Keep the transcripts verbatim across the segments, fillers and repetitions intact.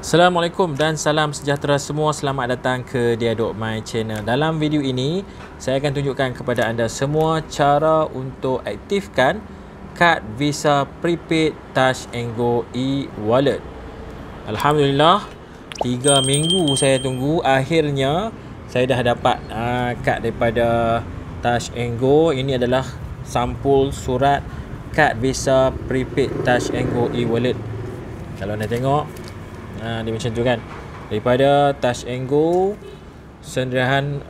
Assalamualaikum dan salam sejahtera semua. Selamat datang ke Diadok My Channel. Dalam video ini, saya akan tunjukkan kepada anda semua cara untuk aktifkan kad Visa Prepaid Touch and Go e-wallet. Alhamdulillah, tiga minggu saya tunggu, akhirnya saya dah dapat uh, kad daripada Touch and Go. Ini adalah sampul surat kad Visa Prepaid Touch and Go e-wallet. Kalau anda tengok, Ha, dia macam tu kan, daripada Touch and Go Sendirian,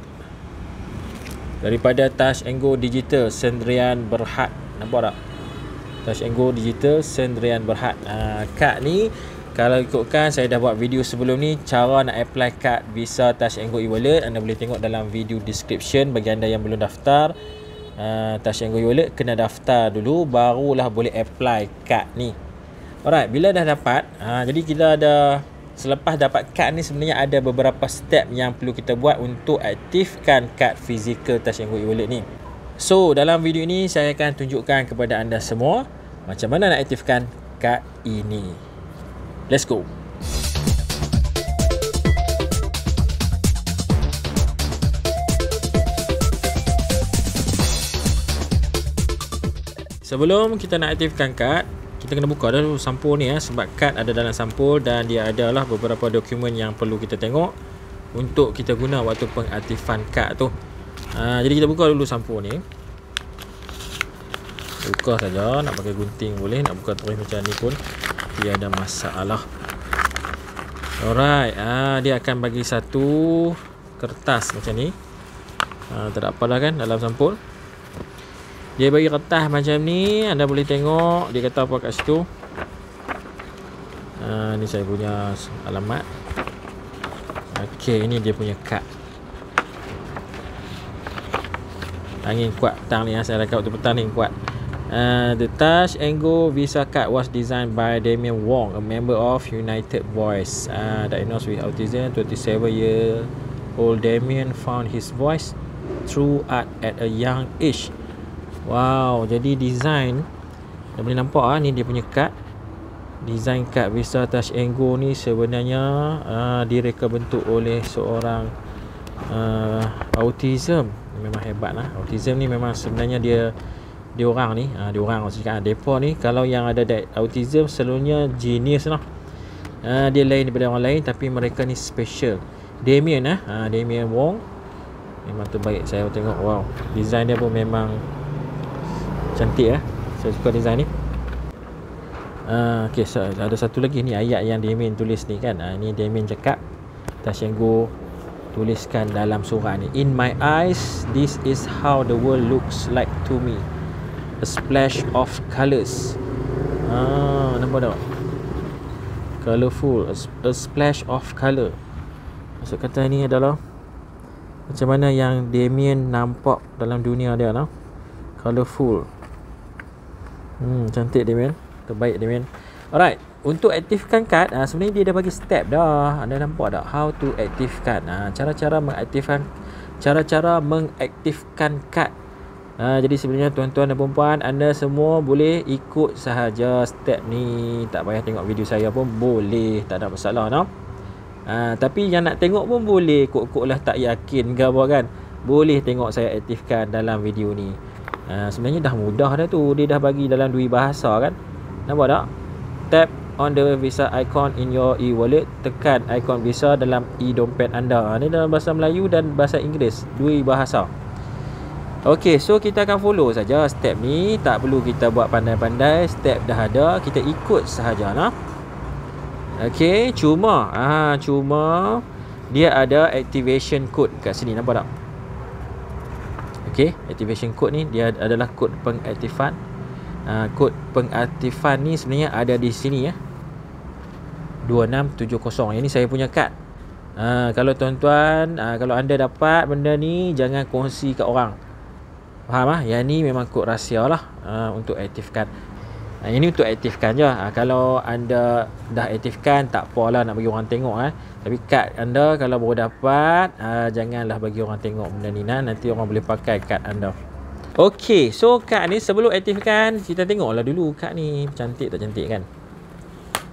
daripada Touch and Go Digital Sendirian Berhad. Nampak tak? Touch and Go Digital Sendirian Berhad. ha, Kad ni, kalau ikutkan saya dah buat video sebelum ni, cara nak apply kad Visa Touch and Go e-wallet, anda boleh tengok dalam video description. Bagi anda yang belum daftar uh, Touch and Go e-wallet, kena daftar dulu, barulah boleh apply kad ni. Alright, bila dah dapat, ha, jadi kita ada, selepas dapat kad ni sebenarnya ada beberapa step yang perlu kita buat untuk aktifkan kad fizikal Touch and Go e-wallet ni. So, dalam video ini saya akan tunjukkan kepada anda semua macam mana nak aktifkan kad ini. Let's go. Sebelum kita nak aktifkan kad, kita kena buka dulu sampul ni ya, sebab kad ada dalam sampul dan dia adalah beberapa dokumen yang perlu kita tengok untuk kita guna waktu pengaktifan kad tu. Ha, jadi kita buka dulu sampul ni. Buka saja, nak pakai gunting boleh, nak buka terus macam ni pun tiada masalah. Alright, ha, dia akan bagi satu kertas macam ni. Ha, tak ada apalah kan dalam sampul. Dia bagi kertas macam ni, anda boleh tengok dia kata apa kat situ. Ha, ni saya punya alamat. Okey, ini dia punya kad. Angin kuat petang ni ya, saya rekod waktu petang ni kuat. Uh, the Touch and Go Visa card was designed by Damien Wong, a member of United Voice. Uh, diagnosed with autism, twenty-seven year old Damien found his voice through art at a young age. Wow, jadi design, dah boleh nampak ah, ni dia punya kad. Design kad Visa Touch and Go ni sebenarnya uh, direka bentuk oleh seorang uh, autism. Memang hebat lah. Autism ni memang sebenarnya dia dia orang ni, uh, dia orang maksudnya depa ni, kalau yang ada autism selalunya genius lah. Uh, dia lain daripada orang lain, tapi mereka ni special. Damien ah, uh, Damien Wong memang terbaik. Saya tengok, wow, design dia pun memang cantik ya. Saya suka design ni. Uh, okay, so, ada satu lagi ni ayat yang Damien tulis ni kan. Uh, ni Damien cakap, Touch and Go tuliskan dalam surat ni. In my eyes, this is how the world looks like to me. A splash of colours. Ah, nampak tak? Colourful. A, a splash of colour. Maksud kata ni adalah macam mana yang Damien nampak dalam dunia dia lah. Colourful. Hmm, cantik Damien. Terbaik Damien. Alright, untuk aktifkan kad, ha, sebenarnya dia dah bagi step dah. Anda nampak tak? How to aktifkan. Ha, cara-cara mengaktifkan, cara-cara mengaktifkan kad. Ha, jadi sebenarnya tuan-tuan dan puan-puan, anda semua boleh ikut sahaja step ni. Tak payah tengok video saya pun boleh, tak ada masalah no? Ha, tapi yang nak tengok pun boleh. Kok-kok lah tak yakin ke apa kan, boleh tengok saya aktifkan dalam video ni. Ha, sebenarnya dah mudah dah tu. Dia dah bagi dalam dua bahasa kan. Nampak tak? Tap on the Visa icon in your e-wallet. Tekan ikon Visa dalam e-dompet anda. Ini dalam bahasa Melayu dan bahasa Inggeris, dua bahasa. Okey, so kita akan follow saja step ni. Tak perlu kita buat pandai-pandai. Step dah ada, kita ikut sahaja nah. Okey, cuma ah cuma dia ada activation code kat sini, nampak tak? Okey, activation code ni dia adalah kod pengaktifan. Uh, kod pengaktifan ni sebenarnya ada di sini ya. dua enam tujuh kosong. Ini saya punya kad. Uh, kalau tuan-tuan, uh, kalau anda dapat benda ni, jangan kongsi kat orang. Faham ah? Yang ni memang kod rahsia lah uh, untuk aktifkan. Uh, ini untuk aktifkan je. Uh, kalau anda dah aktifkan, tak apalah nak bagi orang tengok eh. Tapi kad anda kalau baru dapat, uh, janganlah bagi orang tengok benda ni nah. Nanti orang boleh pakai kad anda. Okey, so kad ni sebelum aktifkan, kita tengoklah dulu kad ni cantik tak cantik kan.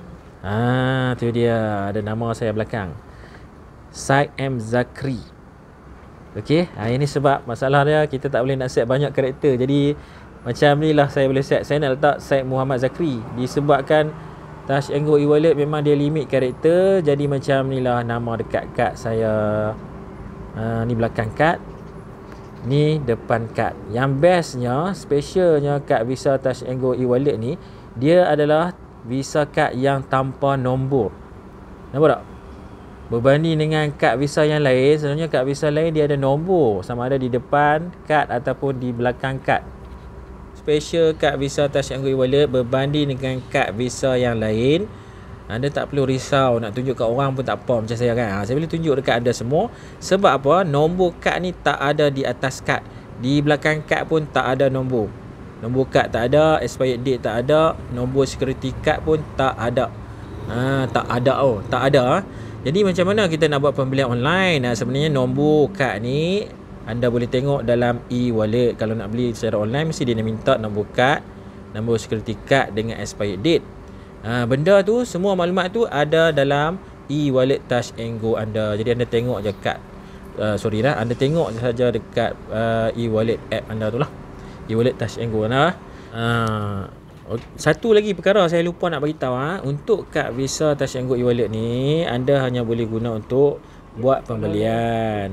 Ah, tu dia, ada nama saya belakang. Syed M Zakri. Okey, ha, ini sebab masalah dia kita tak boleh nak set banyak karakter. Jadi macam ni lah saya boleh set. Saya nak letak Syed Muhammad Zakri disebabkan Touch and Go e-wallet memang dia limit karakter. Jadi macam ni lah nama dekat kad saya. Ha, ni belakang kad, ni depan kad. Yang bestnya, specialnya kad Visa Touch and Go e-wallet ni, dia adalah Visa kad yang tanpa nombor. Nampak tak? Berbanding dengan kad Visa yang lain, sebenarnya kad Visa lain dia ada nombor, sama ada di depan kad ataupun di belakang kad. Special kad Visa Touch and Go e-wallet berbanding dengan kad Visa yang lain, anda tak perlu risau nak tunjuk kat orang pun tak apa macam saya kan. Ha, saya boleh tunjuk dekat anda semua. Sebab apa? Nombor kad ni tak ada di atas kad. Di belakang kad pun tak ada nombor. Nombor kad tak ada, expired date tak ada, nombor security card pun tak ada. Ha, tak ada oh, tak ada. Ha. Jadi macam mana kita nak buat pembelian online? Nah, sebenarnya nombor kad ni anda boleh tengok dalam e-wallet. Kalau nak beli secara online mesti dia nak minta nombor kad, nombor security card dengan expired date. Ha, benda tu, semua maklumat tu ada dalam e-wallet Touch and Go anda. Jadi anda tengok je kad, uh, sorry lah, anda tengok saja dekat uh, e-wallet app anda tu lah, e-wallet Touch and Go anda. Uh, Satu lagi perkara saya lupa nak bagi tahu, ha. Untuk kad Visa Touch and Go e-wallet ni anda hanya boleh guna untuk buat pembelian.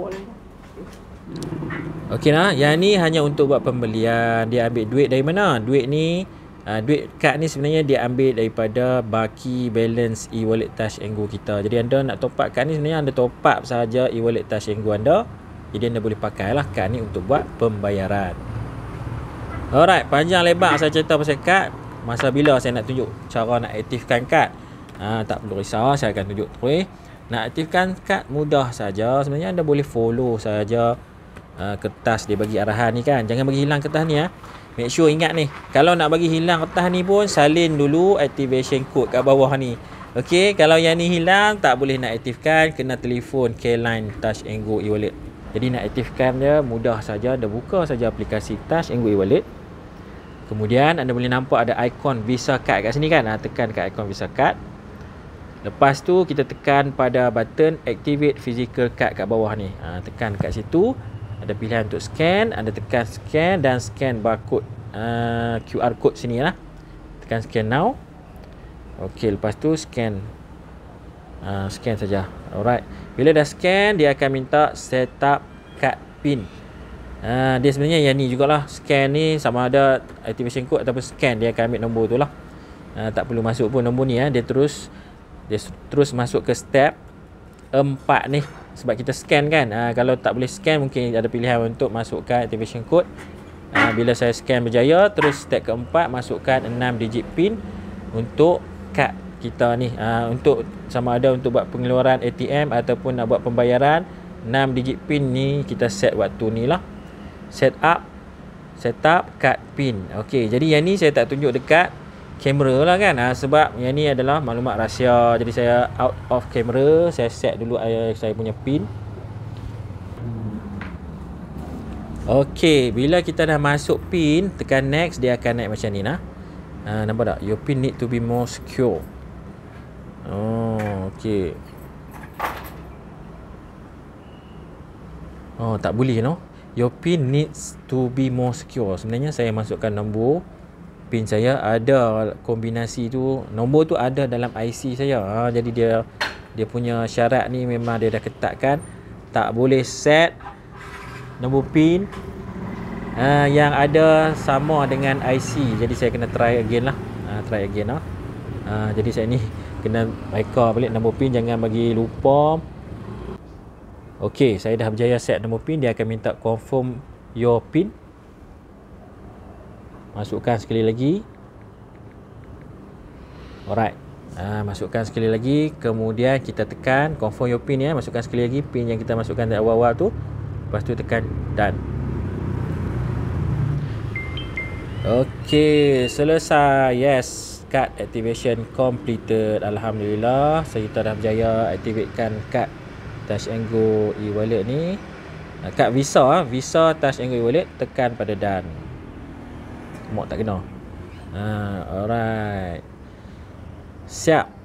Okey nah, yang ni hanya untuk buat pembelian. Dia ambil duit dari mana? Duit ni uh, duit kad ni sebenarnya dia ambil daripada baki balance e-wallet Touch and Go kita. Jadi anda nak top up kad ni, sebenarnya anda top up saja e-wallet Touch and Go anda. Jadi anda boleh pakailah kad ni untuk buat pembayaran. Alright, panjang lebar saya cerita pasal kad. Masa bila saya nak tunjuk cara nak aktifkan kad, ha, tak perlu risau, saya akan tunjuk terus. Nak aktifkan kad mudah saja. Sebenarnya anda boleh follow saja uh, kertas dia bagi arahan ni kan. Jangan bagi hilang kertas ni, ha. Make sure ingat ni, kalau nak bagi hilang kertas ni pun salin dulu activation code kat bawah ni. Okey, kalau yang ni hilang tak boleh nak aktifkan, kena telefon K-Line Touch and Go e-wallet. Jadi nak aktifkan dia mudah saja. Anda buka saja aplikasi Touch and Go e-wallet. Kemudian anda boleh nampak ada ikon Visa Card kat sini kan. Ha, tekan kat ikon Visa Card. Lepas tu kita tekan pada button Activate Physical Card kat bawah ni. Ha, tekan kat situ. Ada pilihan untuk scan. Anda tekan scan dan scan barcode uh, Q R code sini lah. Tekan scan now. Okey, lepas tu scan. Uh, scan saja. Alright. Bila dah scan, dia akan minta setup card pin. Uh, dia sebenarnya yang ni jugalah. Scan ni sama ada activation code ataupun scan, dia akan ambil nombor tu lah. Uh, tak perlu masuk pun nombor ni, ha. Dia terus Dia terus masuk ke step empat ni. Sebab kita scan kan. uh, Kalau tak boleh scan, mungkin ada pilihan untuk masukkan activation code. uh, Bila saya scan berjaya, terus step keempat, masukkan enam digit pin untuk kad kita ni. uh, Untuk sama ada untuk buat pengeluaran A T M ataupun nak buat pembayaran, enam digit pin ni kita set waktu ni lah. Set up Setup card pin. Okey, jadi yang ni saya tak tunjuk dekat kamera lah kan. ha, Sebab yang ni adalah maklumat rahsia. Jadi saya out of camera, saya set dulu uh, saya punya pin. Okey, bila kita dah masuk pin, tekan next, dia akan naik macam ni nah. ha, Nampak tak? Your pin need to be more secure. Oh, okey. Oh, tak boleh no. Your pin needs to be more secure. Sebenarnya saya masukkan nombor pin saya, ada kombinasi tu, nombor tu ada dalam I C saya. Ha, jadi dia dia punya syarat ni memang dia dah ketatkan. Tak boleh set nombor pin uh, yang ada sama dengan I C. Jadi saya kena try again lah. Ha, try again lah. Ha, jadi saya ni kena reka balik nombor pin, jangan bagi lupa. Okey, saya dah berjaya set nombor pin. Dia akan minta confirm your pin. Masukkan sekali lagi. Alright. Ha, masukkan sekali lagi. Kemudian kita tekan confirm your pin ya. Masukkan sekali lagi pin yang kita masukkan dari awal-awal tu. Lepas tu tekan done. Okey, selesai. Yes, card activation completed. Alhamdulillah, kita dah berjaya aktifkan kad Touch and Go e-wallet ni. Kad Visa, Visa Touch and Go e-wallet, tekan pada done. Mok tak kena. Ha, alright. Siap.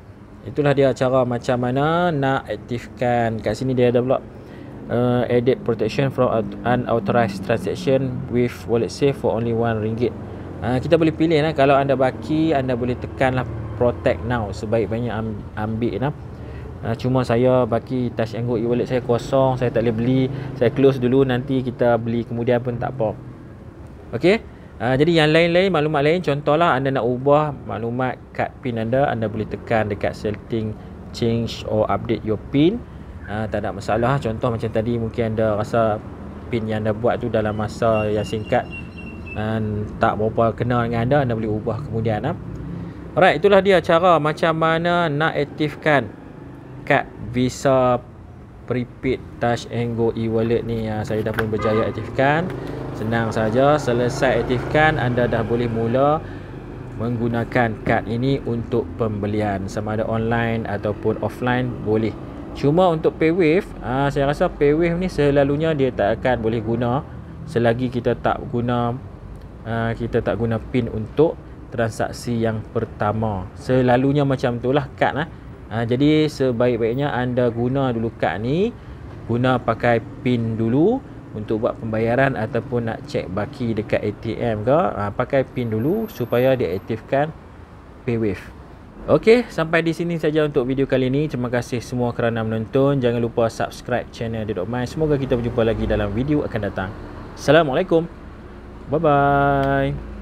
itulah dia cara macam mana nak aktifkan. Kat sini dia ada pula uh, edit protection from unauthorized transaction with wallet safe for only one ringgit. Uh, kita boleh pilih lah. Kalau anda baki, anda boleh tekanlah protect now. Sebaik-baiknya ambil lah. Uh, cuma saya baki Touch and Go e-wallet saya kosong, saya tak boleh beli. Saya close dulu, nanti kita beli kemudian pun tak apa. Okey. Uh, jadi yang lain-lain, maklumat lain, contohlah anda nak ubah maklumat kad PIN anda, anda boleh tekan dekat setting change or update your PIN. Uh, tak ada masalah. Contoh macam tadi, mungkin anda rasa PIN yang anda buat tu dalam masa yang singkat dan tak berapa kena dengan anda, anda boleh ubah kemudian. Ha? Alright, itulah dia cara macam mana nak aktifkan kad Visa Prepaid Touch and Go e-wallet ni. Ha, saya dah pun berjaya aktifkan. Senang saja, selesai aktifkan, anda dah boleh mula menggunakan kad ini untuk pembelian, sama ada online ataupun offline boleh. Cuma untuk PayWave, aa, saya rasa PayWave ni selalunya dia tak akan boleh guna selagi kita tak guna aa, kita tak guna PIN untuk transaksi yang pertama. Selalunya macam itulah kad lah. Aa, jadi sebaik-baiknya anda guna dulu kad ni, guna pakai PIN dulu untuk buat pembayaran ataupun nak cek baki dekat A T M ke, ha, pakai PIN dulu supaya diaktifkan PayWave. Okey, sampai di sini saja untuk video kali ini. Terima kasih semua kerana menonton. Jangan lupa subscribe channel Dedok My. Semoga kita berjumpa lagi dalam video akan datang. Assalamualaikum. Bye bye.